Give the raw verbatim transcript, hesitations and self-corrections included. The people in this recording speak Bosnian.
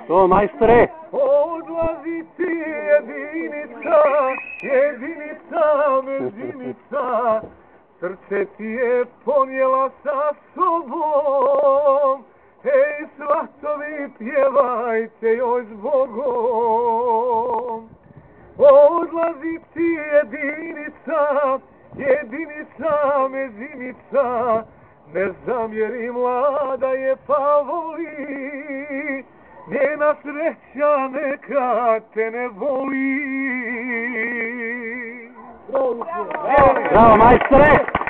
To, majstore! Odlazi ti jedinica, jedinica, mezinica, srce ti je ponijela sa sobom. Ej, svatovi, pjevajte joj s Bogom. Odlazi ti jedinica, jedinica, mezinica, ne zamjeri, mlada je pa voli, njena sreća neka te ne voli. Bravo, majstore!